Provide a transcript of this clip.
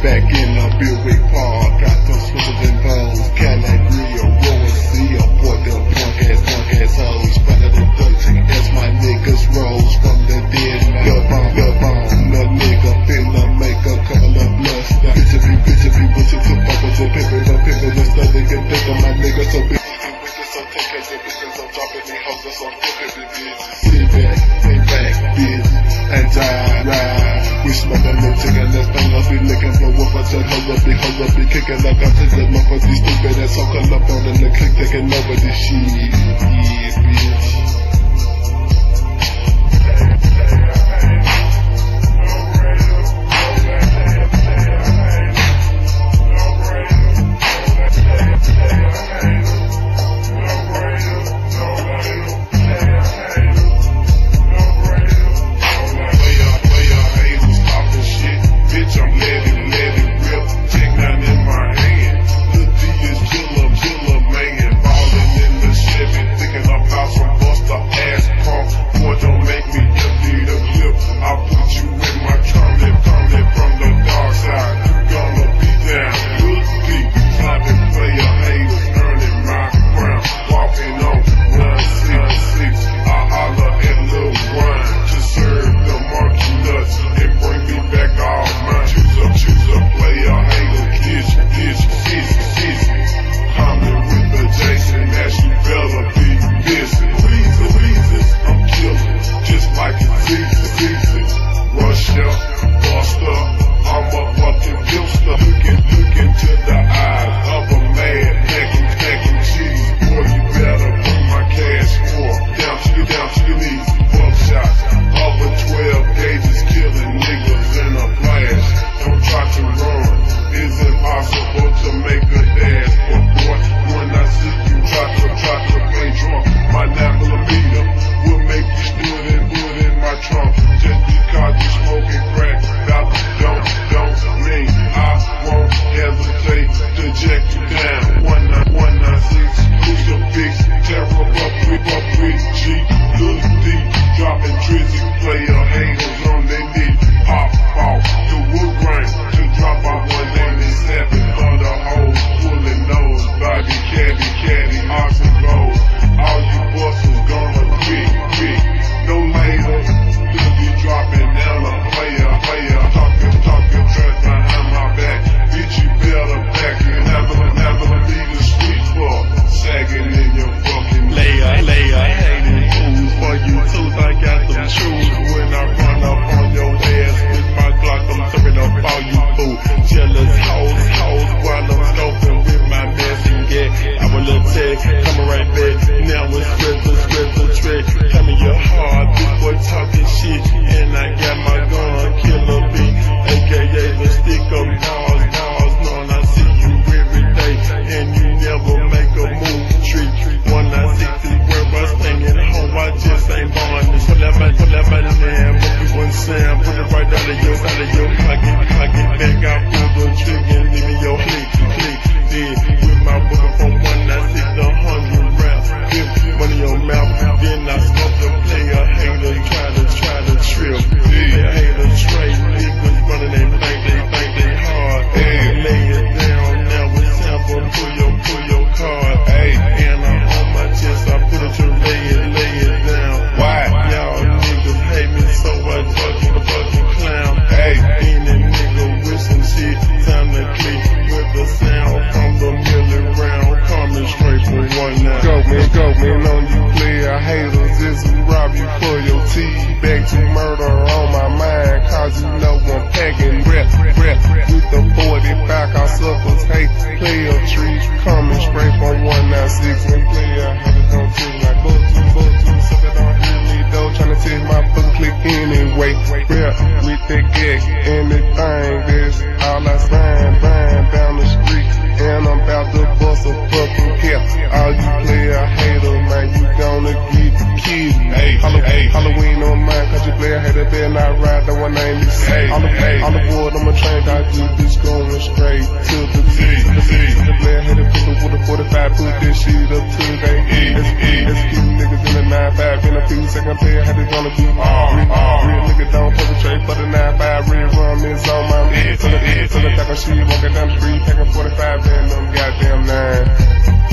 back in the Buick Park, got some slippers and bows. Cadillac grill, roll see a port them punk ass hoes. Better than 13 as my niggas rose from the dead man. The bomb, the nigga finna make a couple of blood stops. Bitch be butcher to bubbles and pimpin' and stuff. They can think of my niggas so big. So take care of bitches, I'm dropping these hoes, so flippin' bitches. Sit back, bitch, and ride. We smoke a little chicken, let's bang up, be licking for whoop, I said hold up, be kicking like I'm to the mother, these stupid ass so call up on the click, taking over this shit. Yeah, bitch. Halloween on mine, cause you play a hater, better not ride, the one name is Hey. On the board, I'm a train, got this bitch going straight to the T. The player had a pistol with a 45, put this shit up to they Let's keep niggas in the 9-5, in a few seconds, player had it on the beat. Real nigga don't perpetrate for the 9-5, real rum is on my head. To the back of shit, walking down the street, packing 45 in them goddamn 9.